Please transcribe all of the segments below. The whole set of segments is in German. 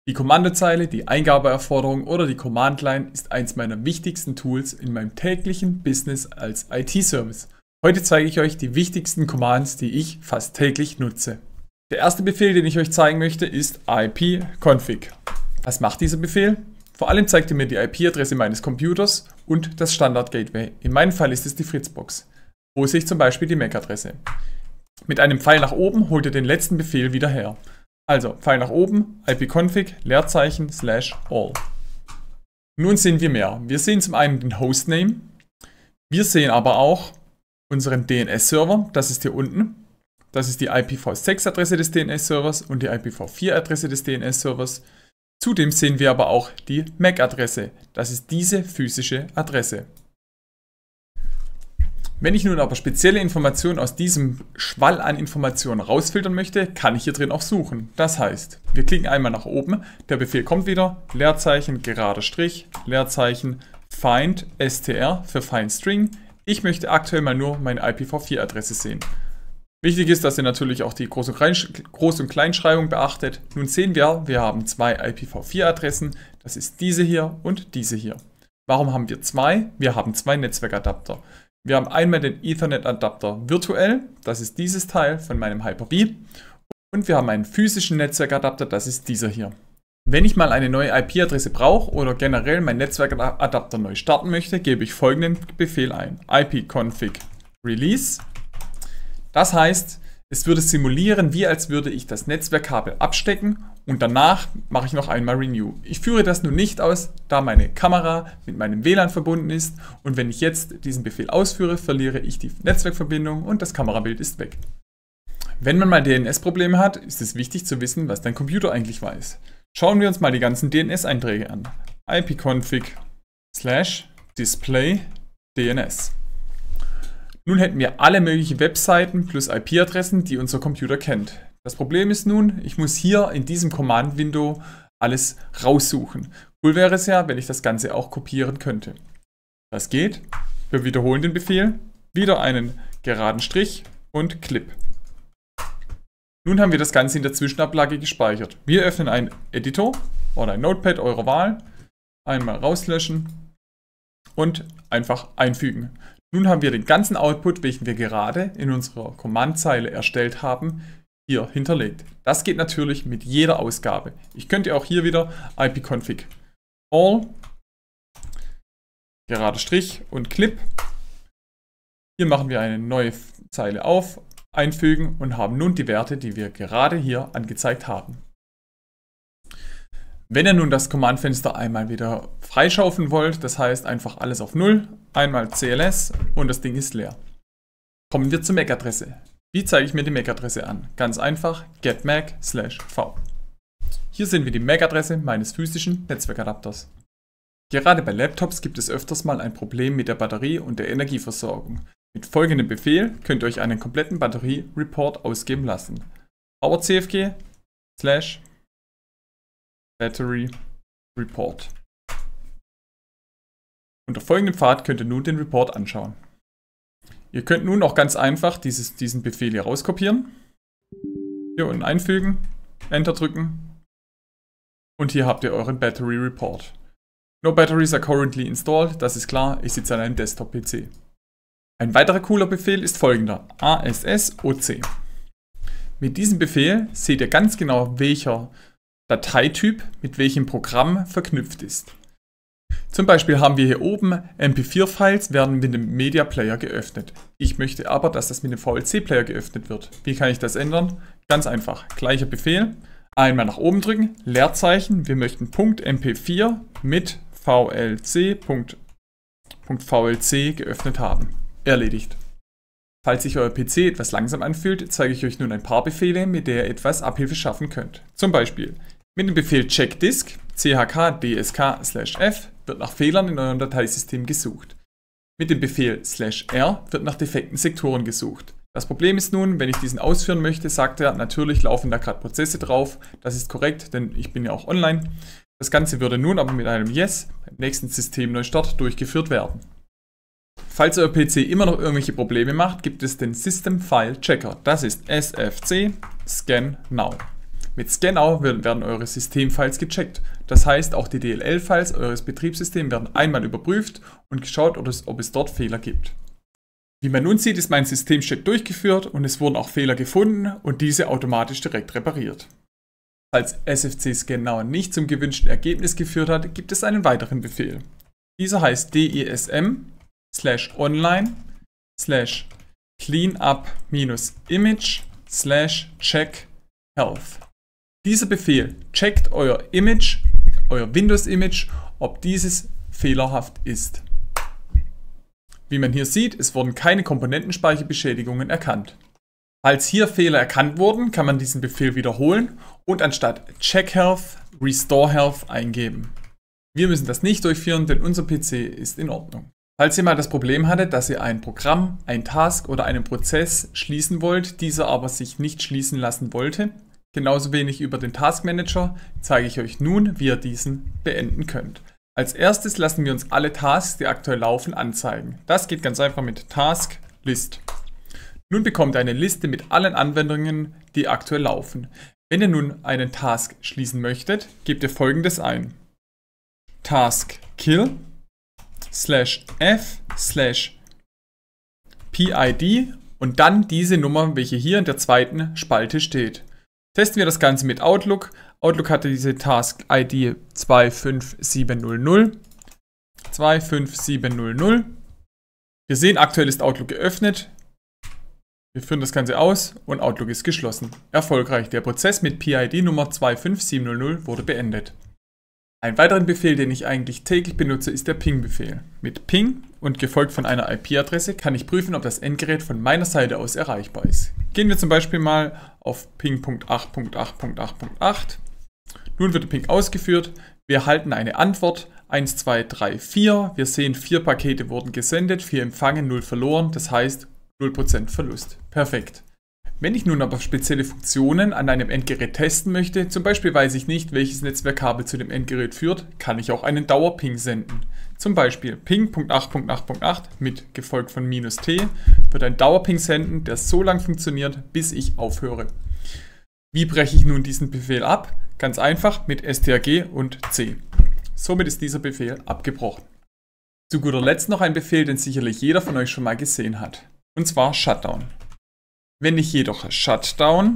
Die Kommandozeile, die Eingabeaufforderung oder die Command-Line ist eins meiner wichtigsten Tools in meinem täglichen Business als IT-Service. Heute zeige ich euch die wichtigsten Commands, die ich fast täglich nutze. Der erste Befehl, den ich euch zeigen möchte, ist ipconfig. Was macht dieser Befehl? Vor allem zeigt er mir die IP-Adresse meines Computers und das Standard-Gateway. In meinem Fall ist es die Fritzbox. Wo sehe ich zum Beispiel die MAC-Adresse? Mit einem Pfeil nach oben holt ihr den letzten Befehl wieder her. Also Pfeil nach oben, ipconfig, Leerzeichen, /all. Nun sehen wir mehr. Wir sehen zum einen den Hostname. Wir sehen aber auch unseren DNS-Server. Das ist hier unten. Das ist die IPv6-Adresse des DNS-Servers und die IPv4-Adresse des DNS-Servers. Zudem sehen wir aber auch die MAC-Adresse. Das ist diese physische Adresse. Wenn ich nun aber spezielle Informationen aus diesem Schwall an Informationen rausfiltern möchte, kann ich hier drin auch suchen. Das heißt, wir klicken einmal nach oben, der Befehl kommt wieder, Leerzeichen, gerader Strich, Leerzeichen, find, str für find string. Ich möchte aktuell mal nur meine IPv4-Adresse sehen. Wichtig ist, dass ihr natürlich auch die Groß- und Kleinschreibung beachtet. Nun sehen wir, wir haben zwei IPv4-Adressen. Das ist diese hier und diese hier. Warum haben wir zwei? Wir haben zwei Netzwerkadapter. Wir haben einmal den Ethernet-Adapter virtuell, das ist dieses Teil von meinem Hyper-V. Und wir haben einen physischen Netzwerkadapter, das ist dieser hier. Wenn ich mal eine neue IP-Adresse brauche oder generell meinen Netzwerkadapter neu starten möchte, gebe ich folgenden Befehl ein. ipconfig release. Das heißt, es würde simulieren, wie als würde ich das Netzwerkkabel abstecken und danach mache ich noch einmal Renew. Ich führe das nun nicht aus, da meine Kamera mit meinem WLAN verbunden ist und wenn ich jetzt diesen Befehl ausführe, verliere ich die Netzwerkverbindung und das Kamerabild ist weg. Wenn man mal DNS-Probleme hat, ist es wichtig zu wissen, was dein Computer eigentlich weiß. Schauen wir uns mal die ganzen DNS-Einträge an. ipconfig /display DNS. Nun hätten wir alle möglichen Webseiten plus IP-Adressen, die unser Computer kennt. Das Problem ist nun, ich muss hier in diesem Command-Window alles raussuchen. Cool wäre es ja, wenn ich das Ganze auch kopieren könnte. Das geht. Wir wiederholen den Befehl. Wieder einen geraden Strich und Clip. Nun haben wir das Ganze in der Zwischenablage gespeichert. Wir öffnen einen Editor oder ein Notepad eurer Wahl. Einmal rauslöschen und einfach einfügen. Nun haben wir den ganzen Output, welchen wir gerade in unserer Command-Zeile erstellt haben, hier hinterlegt. Das geht natürlich mit jeder Ausgabe. Ich könnte auch hier wieder ipconfig all, gerader Strich und Clip. Hier machen wir eine neue Zeile auf, einfügen und haben nun die Werte, die wir gerade hier angezeigt haben. Wenn ihr nun das Command-Fenster einmal wieder freischaufeln wollt, das heißt einfach alles auf 0, einmal cls und das Ding ist leer. Kommen wir zur MAC-Adresse. Wie zeige ich mir die MAC-Adresse an? Ganz einfach, getMAC/v. Hier sehen wir die MAC-Adresse meines physischen Netzwerkadapters. Gerade bei Laptops gibt es öfters mal ein Problem mit der Batterie und der Energieversorgung. Mit folgendem Befehl könnt ihr euch einen kompletten Batterie-Report ausgeben lassen. powercfg/battery report. Unter folgendem Pfad könnt ihr nun den Report anschauen. Ihr könnt nun auch ganz einfach diesen Befehl hier rauskopieren, hier unten einfügen, Enter drücken und hier habt ihr euren Battery Report. No batteries are currently installed, das ist klar, ich sitze an einem Desktop-PC. Ein weiterer cooler Befehl ist folgender, ASSOC. Mit diesem Befehl seht ihr ganz genau, welcher Dateityp mit welchem Programm verknüpft ist. Zum Beispiel haben wir hier oben MP4-Files werden mit dem Media Player geöffnet. Ich möchte aber, dass das mit dem VLC Player geöffnet wird. Wie kann ich das ändern? Ganz einfach. Gleicher Befehl. Einmal nach oben drücken, Leerzeichen. Wir möchten .mp4 mit VLC geöffnet haben. Erledigt. Falls sich euer PC etwas langsam anfühlt, zeige ich euch nun ein paar Befehle, mit der ihr etwas Abhilfe schaffen könnt. Zum Beispiel mit dem Befehl checkdisk chkdsk/f wird nach Fehlern in eurem Dateisystem gesucht. Mit dem Befehl /r wird nach defekten Sektoren gesucht. Das Problem ist nun, wenn ich diesen ausführen möchte, sagt er, natürlich laufen da gerade Prozesse drauf. Das ist korrekt, denn ich bin ja auch online. Das Ganze würde nun aber mit einem Yes beim nächsten Systemneustart durchgeführt werden. Falls euer PC immer noch irgendwelche Probleme macht, gibt es den System File Checker. Das ist sfc scan now. Mit ScanOut werden eure Systemfiles gecheckt. Das heißt, auch die DLL-Files eures Betriebssystems werden einmal überprüft und geschaut, ob es dort Fehler gibt. Wie man nun sieht, ist mein Systemcheck durchgeführt und es wurden auch Fehler gefunden und diese automatisch direkt repariert. Falls SFC ScanNow nicht zum gewünschten Ergebnis geführt hat, gibt es einen weiteren Befehl. Dieser heißt dism/online/cleanup-image/check-health. Dieser Befehl checkt euer Image, euer Windows-Image, ob dieses fehlerhaft ist. Wie man hier sieht, es wurden keine Komponentenspeicherbeschädigungen erkannt. Falls hier Fehler erkannt wurden, kann man diesen Befehl wiederholen und anstatt check-health restore health eingeben. Wir müssen das nicht durchführen, denn unser PC ist in Ordnung. Falls ihr mal das Problem hattet, dass ihr ein Programm, ein Task oder einen Prozess schließen wollt, dieser aber sich nicht schließen lassen wollte, genauso wenig über den Task Manager, zeige ich euch nun, wie ihr diesen beenden könnt. Als erstes lassen wir uns alle Tasks, die aktuell laufen, anzeigen. Das geht ganz einfach mit Task List. Nun bekommt ihr eine Liste mit allen Anwendungen, die aktuell laufen. Wenn ihr nun einen Task schließen möchtet, gebt ihr Folgendes ein: Task Kill /f/PID und dann diese Nummer, welche hier in der zweiten Spalte steht. Testen wir das Ganze mit Outlook. Outlook hatte diese Task ID 25700. 25700. Wir sehen, aktuell ist Outlook geöffnet. Wir führen das Ganze aus und Outlook ist geschlossen. Erfolgreich. Der Prozess mit PID Nummer 25700 wurde beendet. Ein weiterer Befehl, den ich eigentlich täglich benutze, ist der Ping-Befehl. Mit Ping und gefolgt von einer IP-Adresse kann ich prüfen, ob das Endgerät von meiner Seite aus erreichbar ist. Gehen wir zum Beispiel mal auf ping.8.8.8.8. Nun wird der Ping ausgeführt. Wir erhalten eine Antwort 1, 2, 3, 4. Wir sehen, 4 Pakete wurden gesendet, 4 empfangen, 0 verloren. Das heißt 0% Verlust. Perfekt. Wenn ich nun aber spezielle Funktionen an einem Endgerät testen möchte, zum Beispiel weiß ich nicht, welches Netzwerkkabel zu dem Endgerät führt, kann ich auch einen Dauerping senden. Zum Beispiel ping.8.8.8 mit gefolgt von -t wird ein Dauerping senden, der so lange funktioniert, bis ich aufhöre. Wie breche ich nun diesen Befehl ab? Ganz einfach mit strg und c. Somit ist dieser Befehl abgebrochen. Zu guter Letzt noch ein Befehl, den sicherlich jeder von euch schon mal gesehen hat. Und zwar Shutdown. Wenn ich jedoch Shutdown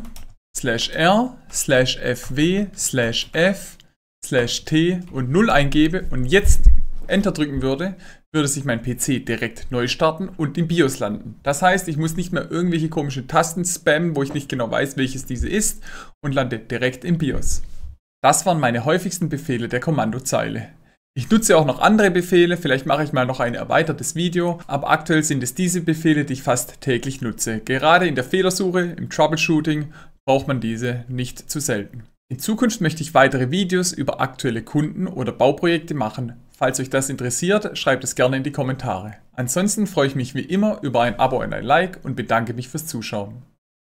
/r/fw/f/t und 0 eingebe und jetzt Enter drücken würde, würde sich mein PC direkt neu starten und im BIOS landen. Das heißt, ich muss nicht mehr irgendwelche komischen Tasten spammen, wo ich nicht genau weiß, welches diese ist, und lande direkt im BIOS. Das waren meine häufigsten Befehle der Kommandozeile. Ich nutze auch noch andere Befehle, vielleicht mache ich mal noch ein erweitertes Video, aber aktuell sind es diese Befehle, die ich fast täglich nutze. Gerade in der Fehlersuche, im Troubleshooting braucht man diese nicht zu selten. In Zukunft möchte ich weitere Videos über aktuelle Kunden oder Bauprojekte machen. Falls euch das interessiert, schreibt es gerne in die Kommentare. Ansonsten freue ich mich wie immer über ein Abo und ein Like und bedanke mich fürs Zuschauen.